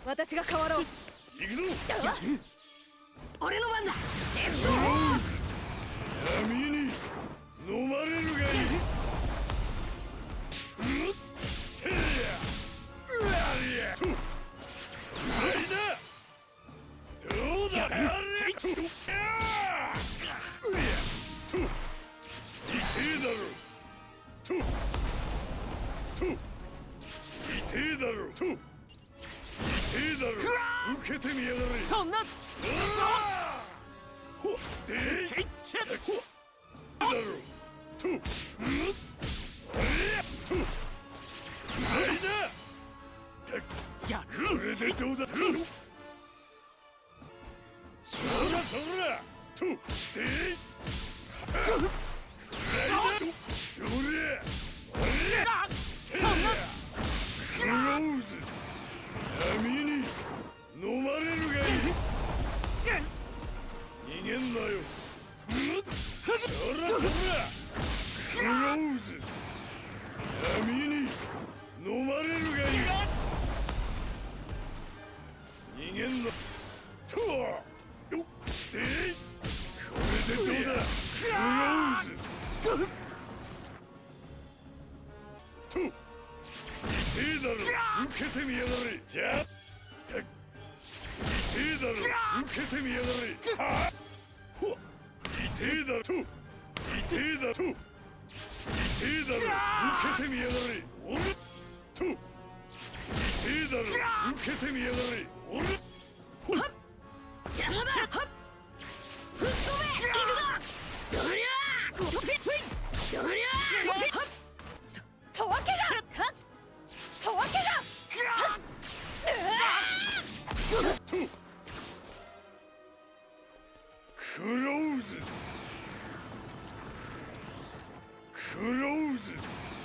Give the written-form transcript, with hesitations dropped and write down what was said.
私が変わろう。 行くぞ。 俺の番だ。 闇に飲まれるがいい。てやうわりやとどうだ。やれとやと痛えだろと痛えだろと痛えだろ。受けてみやがれ。 そんなほっでいっちゃだろとやとないだ。やる。これでどうだ。そらそらとでいどれそんなクローズ闇に飲まれるがいい。逃げんなよ。そらそらクローズ闇に飲まれるがいい。逃げんなとよっでこれでどうだ。クローズと痛えだろ。受けてみやがれ。じゃあ痛えだろ。受けてみやがれ。はあほっ痛えだろと痛えだと痛えだろ。受けてみやがれ。俺と痛えだろ。受けてみやがれ。俺ほっ邪魔だ。吹っ飛べ。行くぞ。どりゃーどりゃーとわけがとわけがとクローズクローズ